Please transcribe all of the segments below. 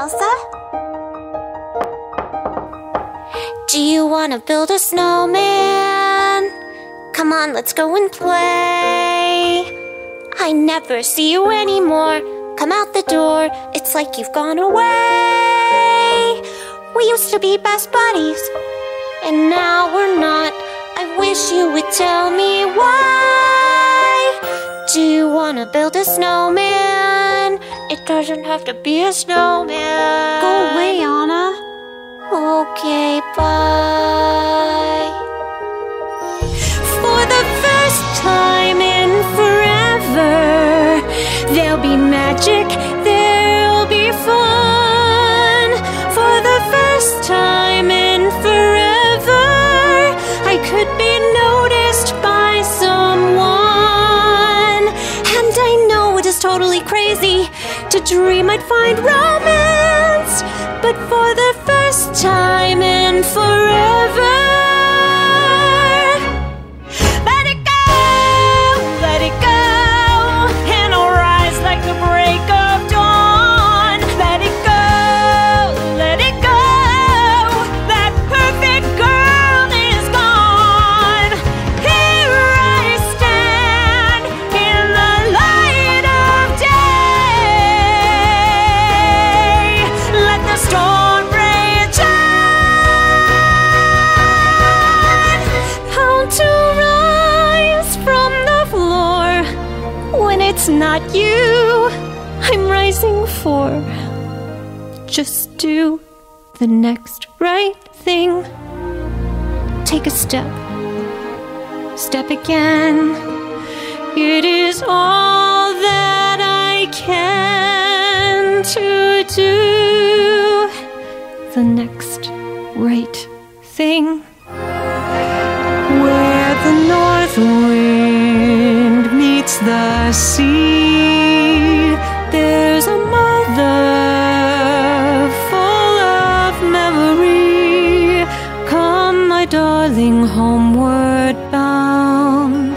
Elsa? Do you wanna build a snowman? Come on, let's go and play. I never see you anymore. Come out the door, it's like you've gone away. We used to be best buddies, and now we're not. I wish you would tell me why. Do you wanna build a snowman? It doesn't have to be a snowman. Go away, Anna. Okay, bye. For the first time in forever, there'll be magic, there'll be fun. For the first time in forever, I could be noticed by someone. And I know it is totally crazy to dream I'd find romance, but for the first time in forever, let it go, and I'll rise like the break of dawn. Let it go, that perfect girl is gone. Here I stand in the light of day. Let the storm rage on. How to rise from the floor when it's not you I'm rising for. Just do the next right thing. Take a step, step again. It is all that I can to do the next right thing. Where the north wind meets the sea, there's a mother full of memory. Come, my darling, homeward bound.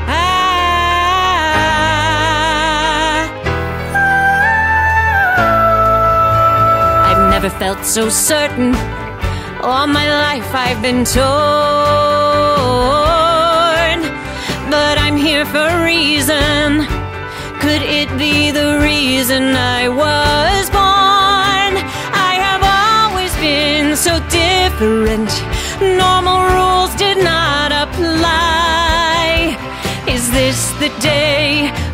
I've never felt so certain. All my life I've been torn, but I'm here for a reason. Could it be the reason I was born? I have always been so different. Normal rules did not apply. Is this the day